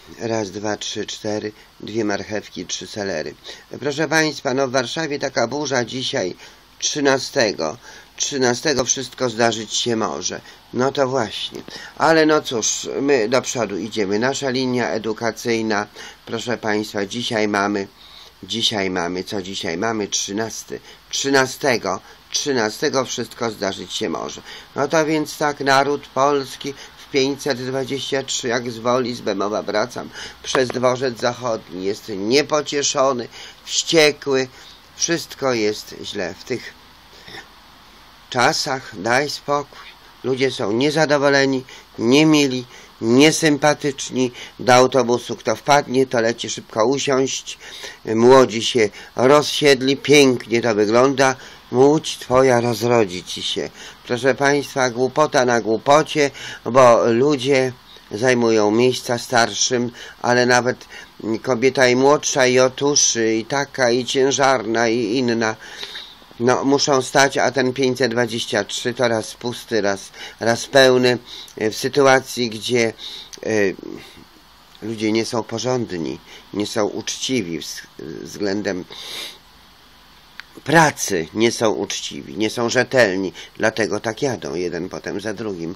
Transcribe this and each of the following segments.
raz, dwa, trzy, cztery, 2 marchewki, 3 selery. Proszę Państwa, no w Warszawie taka burza dzisiaj 13. 13 wszystko zdarzyć się może. No to właśnie. Ale no cóż, my do przodu idziemy. Nasza linia edukacyjna, proszę Państwa, dzisiaj mamy, co dzisiaj mamy? 13. 13 wszystko zdarzyć się może. No to więc tak, naród polski w 523, jak z woli z Bemowa wracam, przez dworzec zachodni, jest niepocieszony, wściekły, wszystko jest źle w tych czasach, daj spokój. Ludzie są niezadowoleni, niemili, niesympatyczni. Do autobusu kto wpadnie, to leci szybko usiąść. Młodzi się rozsiedli, pięknie to wygląda. Łódź twoja rozrodzi ci się. Proszę Państwa, głupota na głupocie, bo ludzie zajmują miejsca starszym, ale nawet kobieta i młodsza, i otuszy, i taka, i ciężarna, i inna, no muszą stać, a ten 523 to raz pusty, raz pełny, w sytuacji, gdzie ludzie nie są porządni, nie są uczciwi względem pracy, nie są uczciwi, nie są rzetelni, dlatego tak jadą jeden potem za drugim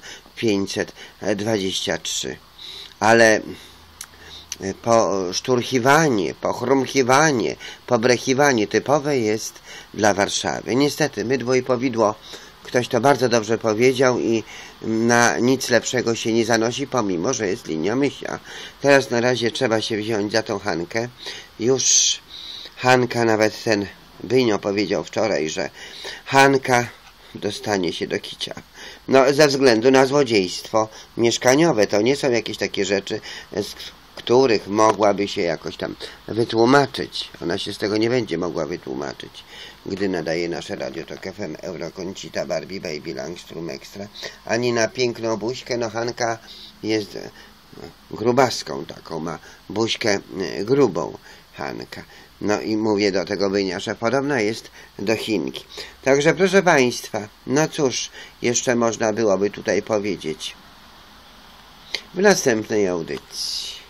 523. Ale poszturchiwanie, pochrumchiwanie, pobrechiwanie typowe jest dla Warszawy. Niestety, mydło i powidło, ktoś to bardzo dobrze powiedział i na nic lepszego się nie zanosi, pomimo że jest linia Mysia. Teraz na razie trzeba się wziąć za tą Hankę. Już Hanka, nawet ten Bynio powiedział wczoraj, że Hanka dostanie się do kicia. No, ze względu na złodziejstwo mieszkaniowe. To nie są jakieś takie rzeczy, z których mogłaby się jakoś tam wytłumaczyć. Ona się z tego nie będzie mogła wytłumaczyć, gdy nadaje nasze Radio Tok FM, Euroconsita, Barbie, Baby, Langstrom Extra. Ani na piękną buźkę, no Hanka jest grubaską taką, ma buźkę grubą Hanka. No i mówię do tego Bynia, że podobna jest do Chinki. Także proszę Państwa, no cóż, jeszcze można byłoby tutaj powiedzieć w następnej audycji.